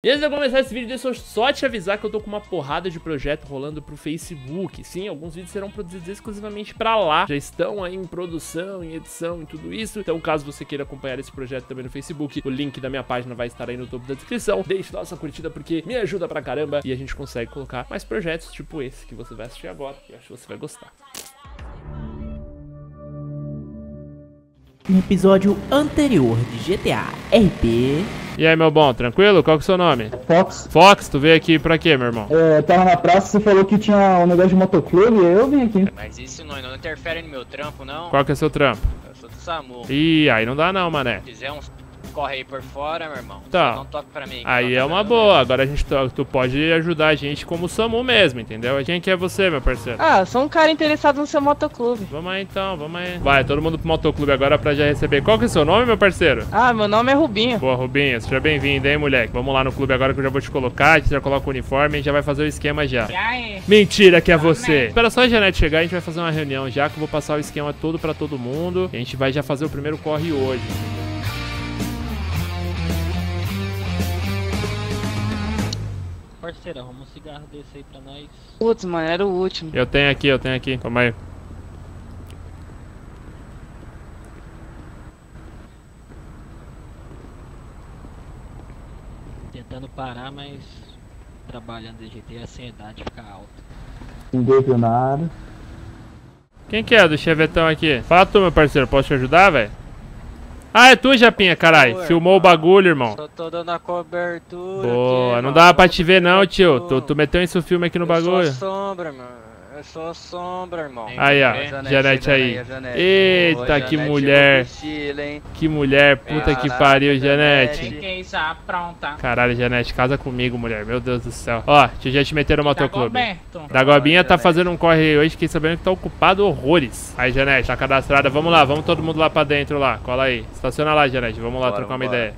E antes de eu começar esse vídeo, deixa eu só te avisar que eu tô com uma porrada de projeto rolando pro Facebook. Sim, alguns vídeos serão produzidos exclusivamente pra lá. Já estão aí em produção, em edição e tudo isso. Então, caso você queira acompanhar esse projeto também no Facebook, o link da minha página vai estar aí no topo da descrição. Deixe lá sua curtida porque me ajuda pra caramba e a gente consegue colocar mais projetos tipo esse que você vai assistir agora. Eu acho que você vai gostar. No episódio anterior de GTA RP. E aí, meu bom, tranquilo? Qual que é o seu nome? Fox. Fox, tu veio aqui pra quê, meu irmão? Tava na praça, você falou que tinha um negócio de motoclube e eu vim aqui. Mas isso não interfere no meu trampo, não? Qual que é o seu trampo? Eu sou do SAMU. Ih, aí não dá não, mané. Se fizer uns corre aí por fora, meu irmão, Tá. não toque pra mim. Aí é uma boa, agora a gente tu pode ajudar a gente como SAMU mesmo, entendeu? Quem que é você, meu parceiro? Ah, eu sou um cara interessado no seu motoclube. Vamos aí então, vamos aí. Vai, todo mundo pro motoclube agora pra já receber. Qual que é o seu nome, meu parceiro? Ah, meu nome é Rubinho. Boa, Rubinho, seja bem-vindo, hein, moleque. Vamos lá no clube agora que eu já vou te colocar, a gente já coloca o uniforme e já vai fazer o esquema já. Mentira que é você. Espera só a Janete chegar, a gente vai fazer uma reunião já, que eu vou passar o esquema todo pra todo mundo. E a gente vai já fazer o primeiro corre hoje. Parceiro, arruma um cigarro desse aí pra nós. Putz, mano, era o último. Eu tenho aqui. Toma aí. Tentando parar, mas trabalhando de jeito e a ansiedade fica alta. Ninguém viu nada. Quem que é do chevetão aqui? Fala tu, meu parceiro, posso te ajudar, velho? Ah, é tu, Japinha, carai. Filmou o bagulho, irmão. Só tô dando a cobertura. Boa, aqui, não dava pra te ver não, tio. Tu meteu esse filme aqui no Eu bagulho. sou sombra, mano. Eu sou sombra, irmão. Aí, ó, Janete aí. Eita, que mulher. Que mulher, puta que pariu, Janete. Fiquei já pronta. Caralho, Janete, casa comigo, mulher. Meu Deus do céu. Ó, já te meteram no motoclube. Dagoberto. Dagobinha tá fazendo um corre hoje, fiquei sabendo que tá ocupado horrores. Aí, Janete, tá cadastrada. Vamos lá, vamos todo mundo lá pra dentro lá. Cola aí. Estaciona lá, Janete. Vamos lá trocar uma ideia.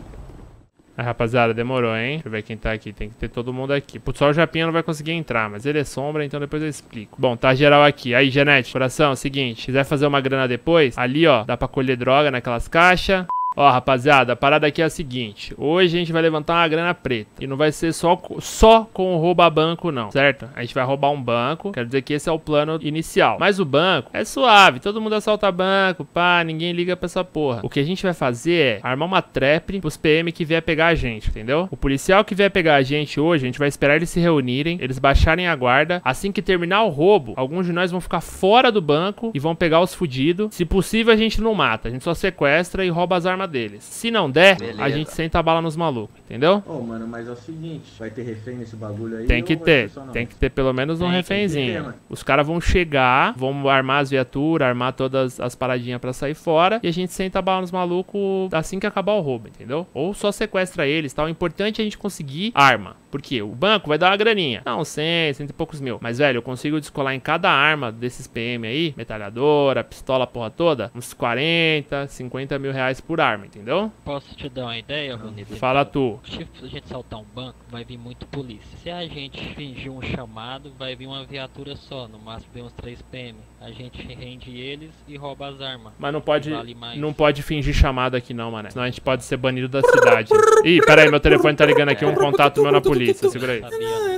Aí, rapaziada, demorou, hein? Deixa eu ver quem tá aqui. Tem que ter todo mundo aqui. Putz, só o Japinha não vai conseguir entrar, mas ele é sombra, então depois eu explico. Bom, tá geral aqui. Aí, Janete, coração, é o seguinte. Quiser fazer uma grana depois, ali, ó, dá pra colher droga naquelas caixas. Ó, rapaziada, a parada aqui é a seguinte. Hoje a gente vai levantar uma grana preta. E não vai ser só com roubar banco, não, certo? A gente vai roubar um banco. Quero dizer que esse é o plano inicial. Mas o banco é suave. Todo mundo assalta banco, pá. Ninguém liga pra essa porra. O que a gente vai fazer é armar uma trap pros PM que vier pegar a gente, entendeu? O policial que vier pegar a gente hoje, a gente vai esperar eles se reunirem, eles baixarem a guarda. Assim que terminar o roubo, alguns de nós vão ficar fora do banco e vão pegar os fudidos. Se possível, a gente não mata. A gente só sequestra e rouba as armas deles. Se não der, beleza, a gente senta a bala nos malucos, entendeu? Ô, mano, mas é o seguinte, vai ter refém nesse bagulho aí? Tem que ter pelo menos um refémzinho. Os caras vão chegar, vão armar as viaturas, armar todas as paradinhas pra sair fora, e a gente senta a bala nos malucos assim que acabar o roubo, entendeu? Ou só sequestra eles, tal. O importante é a gente conseguir arma. Porque o banco vai dar uma graninha. Não, 100 e poucos mil. Mas, velho, eu consigo descolar em cada arma desses PM aí, metralhadora, pistola, porra toda, uns 40, 50 mil reais por arma, entendeu? Posso te dar uma ideia, Rony? Fala tu. Se a gente saltar um banco, vai vir muito polícia. Se a gente fingir um chamado, vai vir uma viatura só. No máximo vem uns 3 PM. A gente rende eles e rouba as armas. Mas não pode, Vale mais. não pode fingir chamado aqui não, mané. Senão a gente pode ser banido da cidade. Ih, pera aí, meu telefone tá ligando aqui, um contato meu na polícia. Segura aí.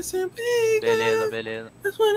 Beleza.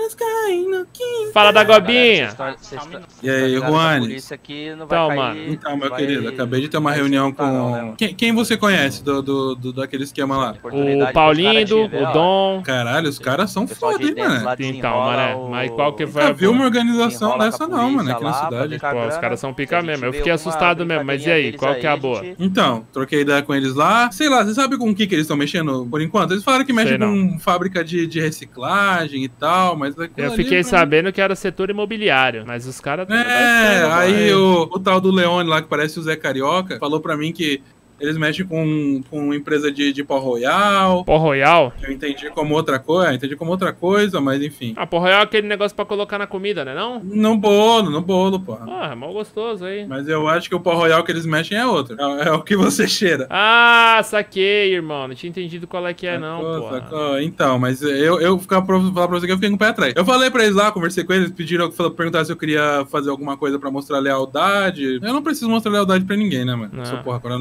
Fala da Gobinha. E aí, Juane? Então, mano. Então, meu querido, acabei de ter uma reunião com... Quem você conhece daquele esquema lá? O Paulinho, o Dom. Caralho, os caras são foda, hein, mano? Então, mané, mas qual que foi Nunca vi uma organização dessa não, mano, aqui na cidade. Pô, os caras são pica mesmo. Eu fiquei assustado mesmo, mas e aí, qual que é a boa? Então, troquei ideia com eles lá. Sei lá, você sabe com o que eles estão mexendo por enquanto? Eles falaram que mexem com fábrica de reciclagem e tal, mas... Eu fiquei sabendo que era setor imobiliário, mas os caras... Aí o tal do Leone lá, que parece o Zé Carioca, falou pra mim que eles mexem com uma empresa de pó royal. Pó royal? Eu entendi como outra coisa, mas enfim. Ah, pó royal é aquele negócio pra colocar na comida, né não? No bolo, pô. Ah, é mal gostoso aí. Mas eu acho que o pó royal que eles mexem é outro. É o que você cheira. Ah, saquei, irmão. Não tinha entendido qual é que é não, pô. Então, mas eu falar pra você que eu fiquei com o pé atrás. Eu falei pra eles lá, conversei com eles, perguntaram se eu queria fazer alguma coisa pra mostrar lealdade. Eu não preciso mostrar lealdade pra ninguém, né, mano? Sou porra, coronel da Goberto.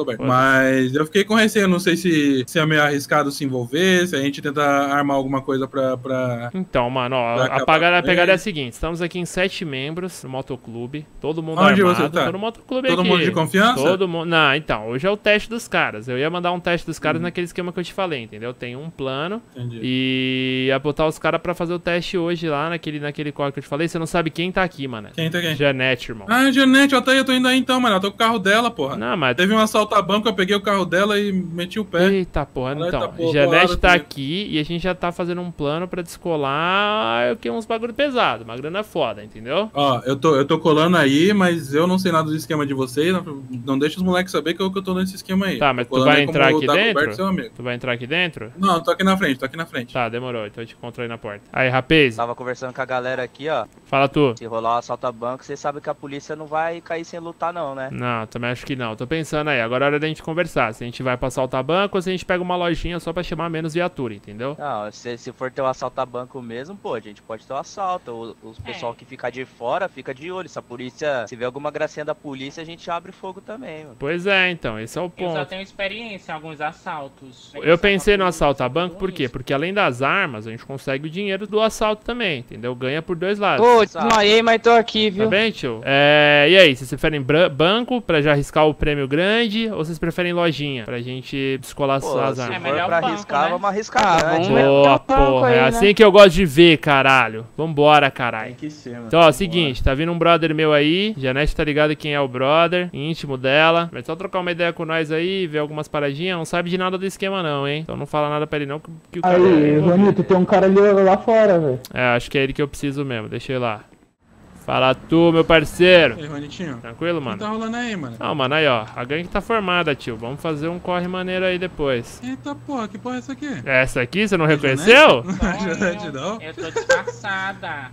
Roberto. Mas eu fiquei com receio, não sei se é meio arriscado se envolver, se a gente tentar armar alguma coisa pra... Então, mano, ó, a pegada é a seguinte, estamos aqui em 7 membros no motoclube, todo mundo Onde armado, você tá? tô no motoclube Todo aqui. mundo de confiança? Todo mundo, não, então, hoje é o teste dos caras, eu ia mandar um teste dos caras naquele esquema que eu te falei, entendeu? Tem um plano. Entendi. E ia botar os caras pra fazer o teste hoje lá naquele código que eu te falei, você não sabe quem tá aqui, mano. Quem tá aqui? Janete, irmão. Ah, Janete, eu tô indo aí então, mano, eu tô com o carro dela, porra. Não, mas... Teve um assalto a banco, eu peguei o carro dela e meti o pé. Eita porra, Ela então, tá Janete tá comigo. aqui e a gente já tá fazendo um plano pra descolar uns bagulho pesado, uma grana foda, entendeu? Ó, eu tô colando aí, mas eu não sei nada do esquema de vocês, não deixa os moleques saber que eu tô nesse esquema aí. Tá, mas Tô tu colando vai aí como entrar aqui o Dagoberto, dentro? seu amigo. Tu vai entrar aqui dentro? Não, tô aqui na frente, Tá, demorou, então eu te encontro aí na porta. Aí, rapaz, Tava conversando com a galera aqui, ó. fala tu. Se rolar um assalto a banco, vocês sabem que a polícia não vai cair sem lutar, não, né? Não, também acho que não. Tô pensando aí, agora é hora da gente conversar. Se a gente vai pra assaltar banco ou se a gente pega uma lojinha só pra chamar menos viatura, entendeu? Não, se for ter um assalto a banco mesmo, pô, a gente pode ter um assalto. Os pessoal que fica de fora, fica de olho. Se a polícia, se vê alguma gracinha da polícia, a gente abre fogo também, mano. Pois é, então, esse é o Eu já ponto. tenho experiência em alguns assaltos. Eu pensei no assalto a banco, por quê? Porque além das armas, a gente consegue o dinheiro do assalto também, entendeu? Ganha por 2 lados. Ô, desmaiei, mas tô aqui, viu? Tá bem, tio? E aí, vocês preferem banco pra já arriscar o prêmio grande ou vocês preferem lojinha pra gente descolar Pô, as se armas? for melhor pra banco, arriscar, né? vamos arriscar Ah, grande. vamos Boa, meter o banco porra, aí, é né? assim que eu gosto de ver, caralho. Vambora, caralho. Que ser, mano. Então, ó, seguinte, tá vindo um brother meu aí, Janete tá ligado quem é o brother, íntimo dela. Vai só trocar uma ideia com nós aí, ver algumas paradinhas, não sabe de nada do esquema não, hein? Então não fala nada pra ele não, que o cara... Aí, Ronito, tem um cara ali lá fora, velho. acho que é ele que eu preciso mesmo, deixa ele lá. Fala tu, meu parceiro. E aí, Ronitinho? Tranquilo, O que mano? tá rolando aí, mano? Não, mano, aí ó, a gangue tá formada, tio. Vamos fazer um corre maneiro aí depois. Eita porra, que porra é essa aqui? Essa aqui, você não reconheceu? Janete não? Eu tô disfarçada.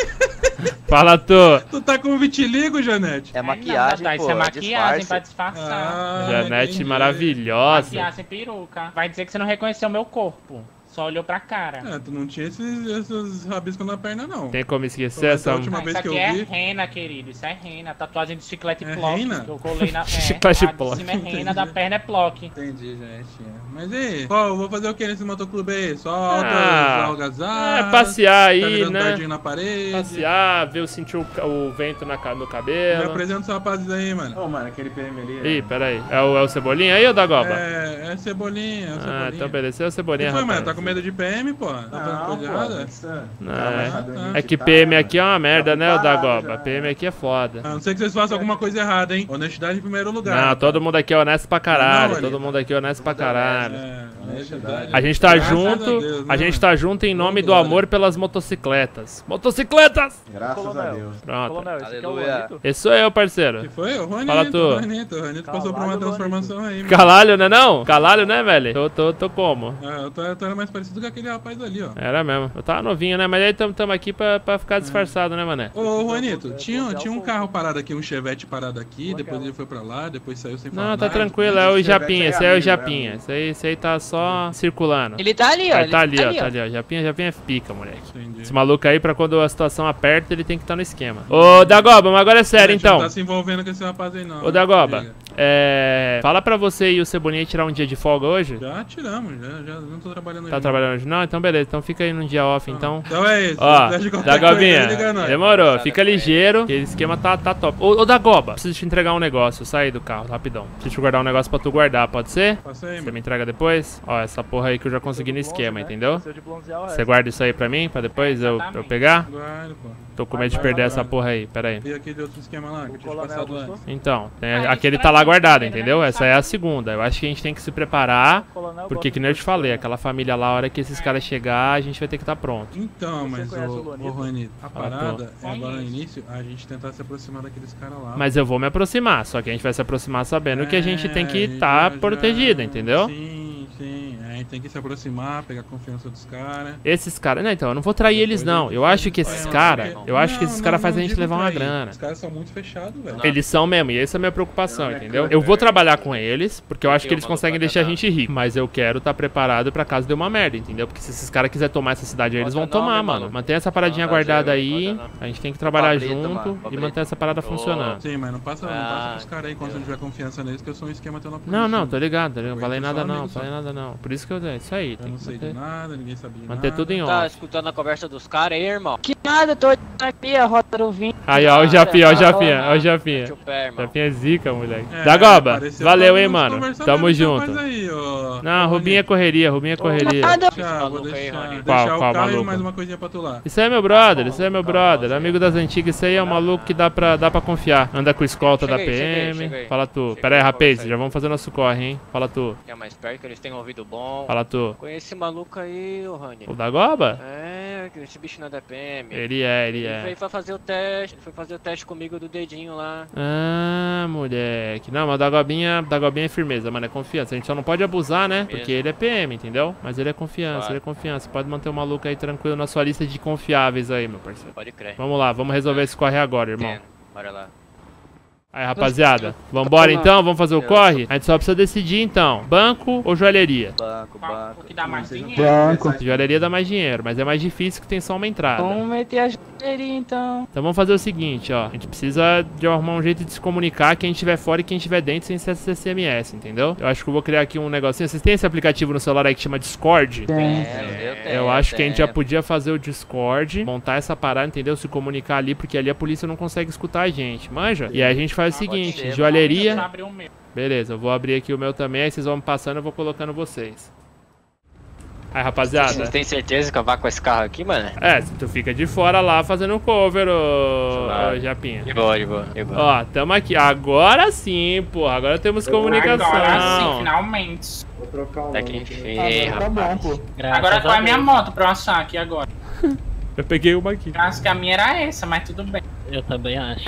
Fala tu. Tu tá com vitiligo, Janete? É maquiagem, Não, pô, isso é maquiagem disfarce. pra disfarçar. Ah, Janete entendi. maravilhosa. Maquiagem peruca. Vai dizer que você não reconheceu meu corpo. Só olhou pra cara. É, tu não tinha esses rabiscos na perna, não. Tem como esquecer Foi essa... a última Ah, vez isso que aqui eu é vi. rena, querido. Isso é rena. Tatuagem de chiclete É plock. rena? Que eu colei na. Chiclete a de plock. cima é rena, da perna é plock. Entendi, Janete. Mas e aí? Qual, vou fazer o que nesse motoclube aí? Só altas algazadas? passear aí, tá ligando né? tardinho na parede? Passear, ver, sentir o vento no Me cabelo. apresenta os rapazes aí, mano. Ô, mano, aquele PM ali. Ih, peraí. É o Cebolinha aí ou da Goba? É Cebolinha, Ah, então beleza. É o Cebolinha, que foi, mano? rapaz. Tá com medo de PM, pô? Tá fazendo coisa errada? Não, é que PM aqui é uma merda, né, o da Goba? PM aqui é foda. A não ser que vocês façam alguma coisa errada, hein? Honestidade em primeiro lugar. Não, todo mundo aqui é honesto pra caralho. Não, Todo mundo aqui é honesto pra caralho. Honestidade. A gente tá Graças junto, a Deus, né, a gente mano? tá junto em nome do amor pelas motocicletas. Motocicletas! Graças a Deus. Pronto. Coronel, esse aqui é o Aleluia. Ronito. Esse sou eu, parceiro. Que foi? O Ronito. Fala tu. O Ronito passou por uma Caralho, transformação aí, mano. Calalho, né não? Calalho, né, velho? Tô como? Ah, eu tô era mais parecido com aquele rapaz ali, ó. Era mesmo. Eu tava novinho, né? Mas aí tamo aqui pra ficar disfarçado, né, mané? Ô, Juanito, tinha um carro parado aqui, um Chevette parado aqui, depois ele foi pra lá, depois saiu sem falar Não, tá nada. tranquilo, é o Japinha, esse aí é o amigo, Japinha. Esse aí tá só circulando. Ele tá ali, ó. Aí Ele tá ali, ó, tá ali, ó. Japinha é pica, moleque. Entendi. Esse maluco aí, pra quando a situação aperta, ele tem que estar no esquema. Ô, Dagoba, mas agora é sério, A gente não então. tá se envolvendo com esse rapaz aí, não. Ô, Dagoba, Diga. fala pra você e o Cebolinha tirar um dia de folga hoje? Já tiramos, já não tô trabalhando Tá hoje. trabalhando hoje? Não, então beleza. Então fica aí num dia off, então. Então é isso. Ó, se quiser de qualquer coisa, Dagobinha, liga nós. demorou, fica ligeiro, que esse esquema tá top. Ô, Dagoba, preciso te entregar um negócio, sair do carro, rapidão. Preciso te guardar um negócio pra tu guardar, pode ser? Passa aí, Você mano. me entrega depois? Ó, essa porra aí que eu já consegui no esquema, entendeu? Seu de bronzear o resto. Você guarda isso aí pra mim, pra depois eu pegar? Guarda, pô. Tô com medo de perder essa porra aí, pera aí. E aquele outro esquema lá, que eu tinha te Coronel passado gostou? antes. Então, gente aquele tá traz lá um guardado, primeiro, né? entendeu? Essa é a Sabe. segunda. Eu acho que a gente tem que se preparar, Coronel porque gosta que nem eu te de falei, coronel. aquela família lá, a hora que esses caras chegar, a gente vai ter que estar pronto. Então, mas conhece o ô Lonito? Juanito, a Fala, parada é agora no Conheço. início a gente tentar se aproximar daqueles caras lá. Mas eu vou me aproximar, só que a gente vai se aproximar sabendo que a gente tem que É, estar já- protegido, entendeu? Sim. A gente tem que se aproximar, pegar a confiança dos caras. Esses caras... Não, então, eu não vou trair eles, não. Eu acho que esses caras... Eu acho que esses caras fazem a gente levar uma grana. Os caras são muito fechados, velho. Eles são mesmo, e essa é a minha preocupação, entendeu? Eu vou trabalhar com eles, porque eu acho que eles conseguem deixar a gente rico. Mas eu quero estar preparado pra caso dê uma merda, entendeu? Porque se esses caras quiserem tomar essa cidade aí, eles vão tomar, mano. Mantém essa paradinha guardada aí. A gente tem que trabalhar junto e manter essa parada funcionando. Sim, mas não passa pros caras aí quando você não tiver confiança neles, que eu sou um esquema teu na polícia. Não, tô ligado. Não falei nada não. Por isso que eu... É isso aí. Eu não sei de nada, ninguém sabia nada. Manter tudo em Tá ordem. escutando a conversa dos caras aí, irmão? Que nada, tô aqui, a rota do vinho. Aí, ó, o Japinha, ó o Japinha. Mete o pé, irmão. Japinha é zica, moleque. Dagoba, pareceu valeu, todo hein, mundo mano. conversando Tamo ali, junto. rapaz aí, ó. Não, Rubinho é correria, Nada. Vou deixar Qual o carro maluco? e mais uma coisinha pra tu lá. Isso aí é meu brother, amigo das antigas. Isso aí é um maluco que dá pra confiar. Anda com escolta da PM. cheguei. Fala tu. Cheguei, Pera aí, rapaz, falou, já vamos fazer nosso corre, hein. Fala tu. Que é mais perto, que eles têm um ouvido bom. Fala tu. Conhece esse maluco aí, ô Rani. O Dagoba? É, que esse bicho não é da PM. Ele é. Ele foi fazer o teste, comigo do dedinho lá. Ah, moleque. Não, mas o Dagobinha é firmeza, mano, é confiança. A gente só não pode abusar, né? Porque ele é PM, entendeu? Mas ele é confiança, Pode manter o maluco aí tranquilo na sua lista de confiáveis aí, meu parceiro. Pode crer. Vamos lá, vamos resolver esse corre agora, irmão. Bora lá. Aí, rapaziada, vambora então? Vamos fazer o corre? A gente só precisa decidir então, banco ou joalheria? O que dá mais dinheiro? Banco. Joalheria dá mais dinheiro, mas é mais difícil que tem só uma entrada. Vamos meter a joalheria então. Então vamos fazer o seguinte, ó. A gente precisa de arrumar um jeito de se comunicar quem estiver fora e quem estiver dentro sem ser SMS, entendeu? Eu acho que eu vou criar aqui um negocinho. Vocês têm esse aplicativo no celular aí que chama Discord? Eu acho que a gente já podia fazer o Discord, montar essa parada, entendeu? Se comunicar ali, porque ali a polícia não consegue escutar a gente, manja? E aí a gente faz o seguinte, joalheria... Deixa eu abrir o meu. Beleza, eu vou abrir aqui o meu também, aí vocês vão me passando e eu vou colocando vocês. Aí, rapaziada. Vocês têm certeza que eu vou com esse carro aqui, mano? É, tu fica de fora lá fazendo cover, ô Japinha. De boa. Ó, tamo aqui. Agora sim, porra. Agora temos comunicação. Agora sim, finalmente. Até que enfim, Tá bom, pô. Agora qual é a minha moto pra eu assar aqui agora? Eu peguei uma aqui. Acho que a minha era essa, mas tudo bem. Eu também acho.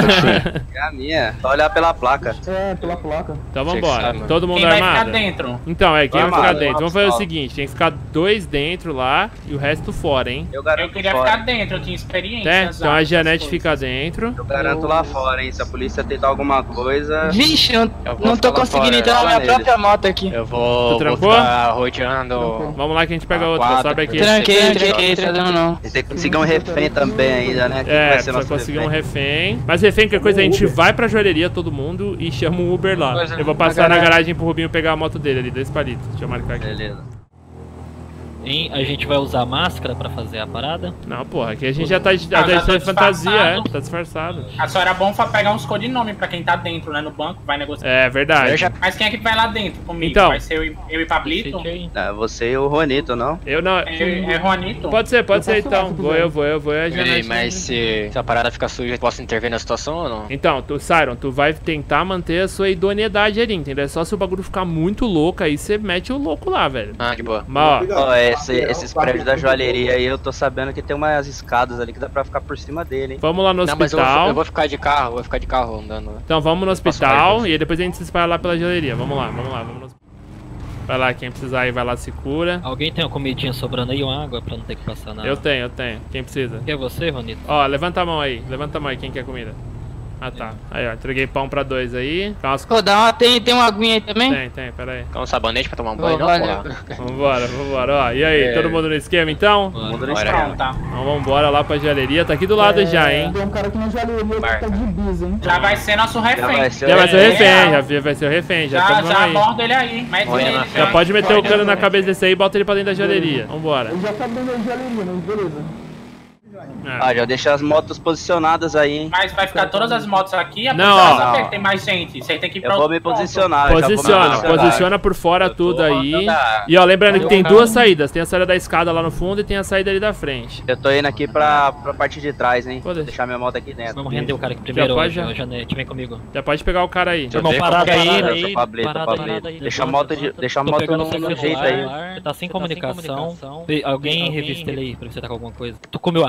É a minha. Só olhar pela placa. É, pela placa. Então Você que vambora. sabe, mano. Todo mundo Quem vai armado? ficar dentro? Então, quem vai ficar Armado, dentro? Vamos fazer o armado. seguinte, tem que ficar 2 dentro lá e o resto fora, hein? Eu Eu garanto queria fora. ficar dentro, eu tinha experiência. Tá? Então a Janete fica dentro. Eu garanto lá fora, hein? Se a polícia tentar alguma coisa... Vixe, eu Eu vou não tô ficar lá conseguindo fora, entrar na fala minha neles. própria moto aqui. Eu vou trancou? ficar rodeando. Vamos lá que a gente pega Ah, outra, quatro, sobe aqui. Tranquei, tá dando não. Tem que conseguir um refém também ainda, né? Quem É, vai ser precisa nosso conseguir um refém? refém. Mas refém, qualquer coisa, a gente vai pra joalheria todo mundo e chama um Uber lá. Eu vou passar na garagem pro Rubinho pegar a moto dele ali, 2 palitos. Deixa eu marcar aqui. Beleza. Hein, a gente vai usar máscara pra fazer a parada? Não, porra, aqui a gente já tá de já tô fantasia, disfarçado. tá disfarçado. Só era bom pegar uns codinomes pra quem tá dentro, né? No banco, vai negociar. É verdade. Mas quem é que vai lá dentro comigo? Então. Vai ser eu e Pablito? Decide aí. Ah, você e o Ronito, não? Eu não. É Juanito? Pode ser posso então. lá, se Vou eu e a Janete. Mas se a parada ficar suja, eu posso intervir na situação ou não? Então, Siron, tu vai tentar manter a sua idoneidade ali, entendeu? É só se o bagulho ficar muito louco, aí você mete o louco lá, velho. Ah, de boa. Mas, ó, Ó, esses prédios da joalheria aí, eu tô sabendo que tem umas escadas ali que dá pra ficar por cima dele, hein? vamos lá no Não, mas hospital. eu vou ficar de carro, andando. Então vamos no Posso hospital mais e aí depois a gente se espalha lá pela joalheria. Vamos lá no hospital. Vai lá, quem precisar aí vai lá, se cura. Alguém tem uma comidinha sobrando aí, uma água pra não ter que passar nada? Eu tenho. Quem precisa? Quer você, Ronito? Ó, levanta a mão aí, quem quer comida. Ah, tá. Aí, ó, entreguei pão pra 2 aí. Calma, Pô, tem uma aguinha aí também? tem, pera aí. Quer um sabonete pra tomar um banho, não, valeu. porra? Vambora, ó. E aí, todo mundo no esquema então? Mundo Bora. Pronto, tá. Então vambora lá pra joalheria, tá aqui do lado já, hein? Tem um cara aqui na joalheria que tá de bis, hein? Já vai ser nosso refém. Já vai ser o refém, já vai ser o refém, já Já tamo aí. aborda ele aí. Mete Olha ele. na Já pode meter o cano na cabeça desse aí e bota ele pra dentro da joalheria. Vambora. Ele já tá dentro da joalheria, mas beleza. Ah, já deixa as motos posicionadas aí, hein? Mas vai ficar todas as motos aqui, a Não, polícia ó. vai saber que tem mais gente. Você tem que ir Eu pra vou outro me ponto. posicionar. eu já vou me posicionar. Posiciona por fora Eu tô tudo aí. mandando a- E ó, lembrando que tem Mandando. 2 saídas. Tem a saída da escada lá no fundo e tem a saída ali da frente. Eu tô indo aqui pra parte de trás, hein? Foda-se. Deixar minha moto aqui dentro. Vamos render o cara aqui primeiro, pode, hoje, já. ó, Janete, vem comigo. Já pode pegar o cara aí. Irmão, sei parada como que é aí, isso, Pablito, Pablito. aí. Deixa a moto Tô pegando no seu jeito aí. celular, você tá sem comunicação. Alguém revista ele aí pra ver se tá com alguma coisa. Tu comeu a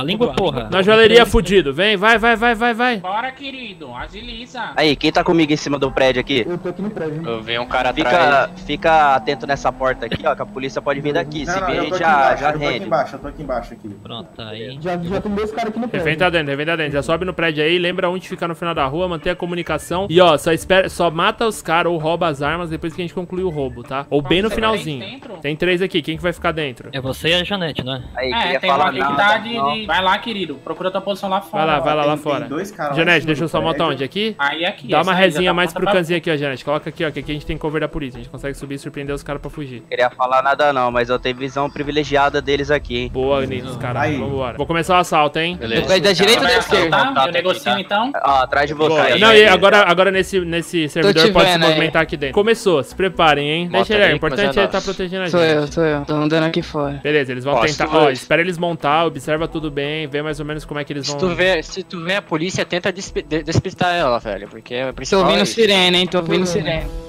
língua, porra. Na joalheria fudido. Vem, vai. Bora, querido. Agiliza. Aí, quem tá comigo em cima do prédio aqui? Eu tô aqui no prédio. Eu vi um cara atrás. Fica atento nessa porta aqui, ó, que a polícia pode vir daqui. Se vir, a gente já rende. Eu tô aqui embaixo aqui. Pronto, tá aí. Já tem 2 caras aqui no prédio. Refém tá dentro. Já sobe no prédio aí, lembra onde ficar no final da rua, manter a comunicação. E ó, só mata os caras ou rouba as armas depois que a gente concluir o roubo, tá? Ou bem no finalzinho. Tem 3 aqui, quem que vai ficar dentro? É você e a Janete, né? Aí, Tem um aqui que tá de... Vai lá, querido. Procura tua posição lá fora. Vai lá fora. Tem 2 caras Janete, deixa eu só montar onde? Aqui? Aí aqui. Dá uma essa aí, resinha já tá mais pro pronta pra- canzinho aqui, ó, Janete. Coloca aqui, ó, que aqui a gente tem cover da polícia. A gente consegue subir e surpreender os caras pra fugir. Queria falar nada não, mas eu tenho visão privilegiada deles aqui, hein? Boa, Nitos, cara. Aí. Vambora. Vou começar o assalto, hein? Tu vai da direita ou da esquerda? Tá? Eu negocio então. Ó, atrás de você. aí. Não, e agora nesse servidor te pode se vendo aí. movimentar aqui dentro. Começou, se preparem, hein? Deixa ele aí, o importante é ele tá protegendo a Sou gente. eu. Tô andando aqui fora. Beleza, eles vão tentar. Ó, espera eles montar, observa tudo bem, vê mais ou menos como é que eles vão. Se tu vê a polícia, tenta despistar ela, velho. Porque é Tô principal. ouvindo é isso. sirene, hein? Tô ouvindo sirene.